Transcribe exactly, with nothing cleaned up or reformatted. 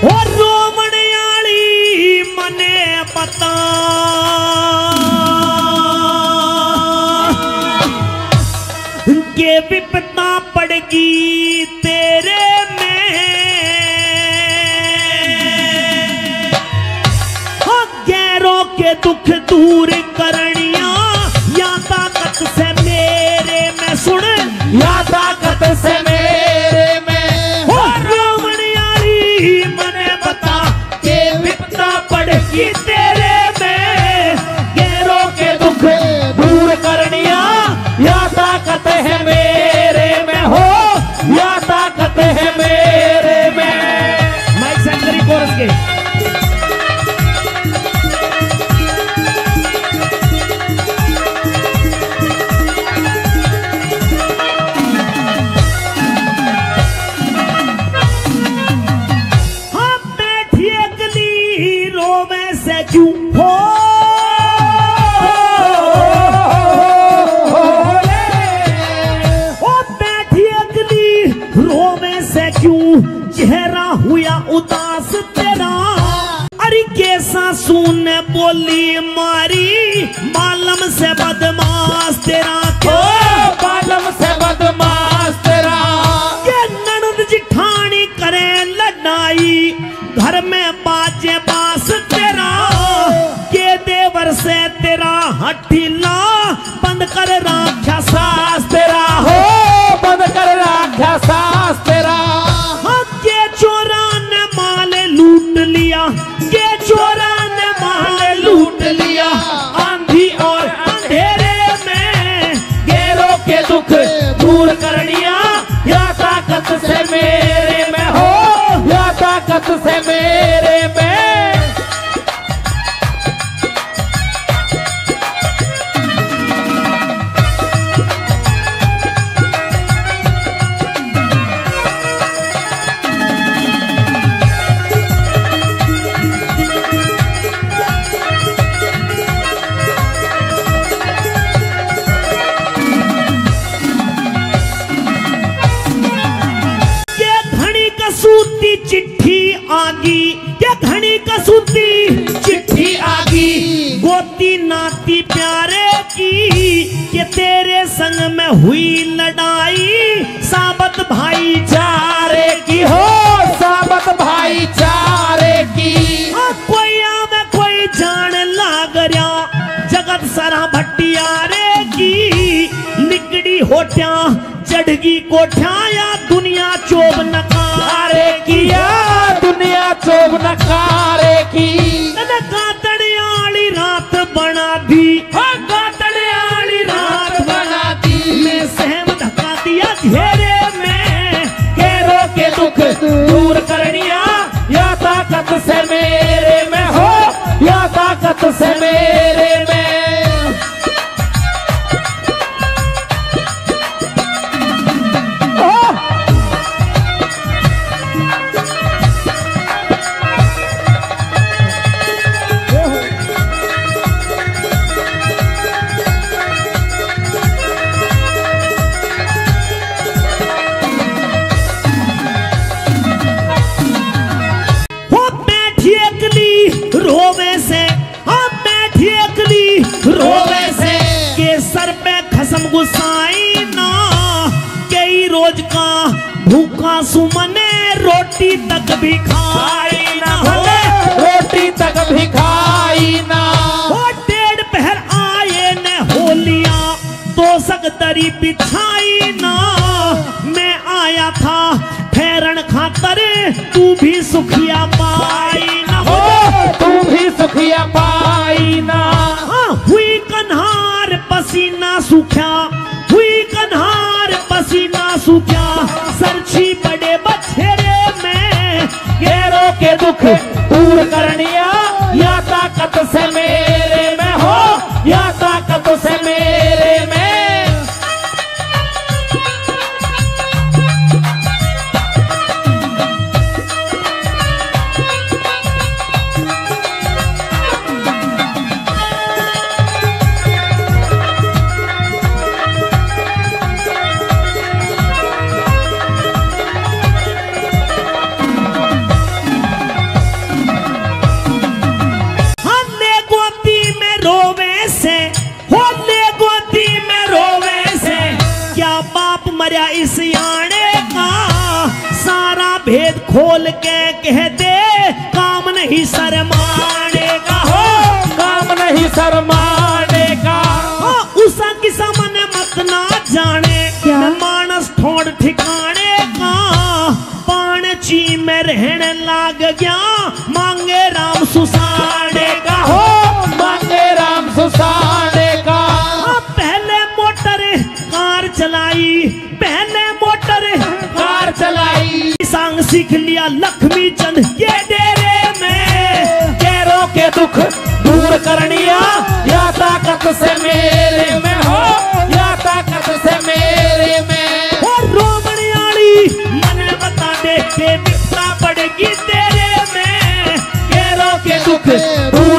और रोमणियाली मने पता के विपदा पड़गी तेरे में, हो गैरों के दुख दूर करनिया या ताकत से मेरे में, सुन या ताकत से मेरे में, हो रोमणियाली मने बता के विपदा पड़गी तेरे में, गैरों के दुख दूर करनिया या ताकत है मेरे में, हो या ताकत है मेरे में। माइक सेंटरी कोरस के हम बैठिए गली रोवे से क्यों हो, चेहरा हुआ उदास तेरा, अरे कैसा सुन बोली मारी मालम से बदमाश तेरा, ओ बालम से बदमाश तेरा, ये ननद जिठानी करे लड़ाई घर में बाजे बास तेरा, के देवर से तेरा हठीला बंद कर राख्या सास तेरा, हो बंद कर राख्या सास तेरा, चोरा ने माल लूट लिया, ये चोरा ने माल लूट लिया, आंधी और अंधेरे में गैरों के दुख दूर करनिया या ताकत से मेरे में, हो या ताकत से मेरे में। चिट्ठी आगी, क्या घनी कसूती चिट्ठी आगी, गोती नाती प्यारे की, कि तेरे संग में हुई लड़ाई साबत भाईचारे की, हो साबत भाईचारे की, कोई आवे कोई जान लाग रहा जगत सारा भट्टियारे की, निकड़ी होट्या चढ़गी कोठ्या या दुनिया चोब नकारे की, या दुनिया चोब नकारे की, गातड़ियाली रात बना दी, गातड़ियाली रात बना दी, मैं सहम धका दिया घेरे में, गैरों के दुख दूर करनिया या ताकत से मेरे में, हो या ताकत से मेरे में। रोवे से हम बैठी अकली रोवे से, के सर पे खसम गुसाई ना, कई रोज का भूखा सुमने रोटी तक भी खाई ना, हो रोटी तक भी खाई ना, वो डेढ़ पहर आए न होलिया तो सकदरी बिछाई ना, मैं आया था ठहरन खातर तू भी सुखिया पाई ना, हो तू भी सुखिया पाई ना, हाँ हुई कन्हार पसीना सूख्या, हुई कन्हार पसीना सूख्या, सरछी बड़े बछेरे में, गैरों के दुख दूर करनिया या ताकत से मेरे में, हो या ताकत से मेरे में। बोल के कह दे काम नहीं शर्माने का हो, काम नहीं शर्माने का। उषा की सामने मत ना जाने क्या? मानस ठोड़ ठिकाने का पान ची में रहने लाग गया मांगे राम सुसाने का हो, मांगे राम सुसाने का। पहले मोटर कार चलाई, पहले मोटर कार चलाई, सांग सीख लिया लक्ष्मी चंद के डेरे में। गैरों के दुख दूर करनिया या ताकत से मेरे में हो, या ताकत से मेरे में। और रोमनियाली मन में बता दे के विपदा पड़ेगी तेरे में। गैरों के दुख दूर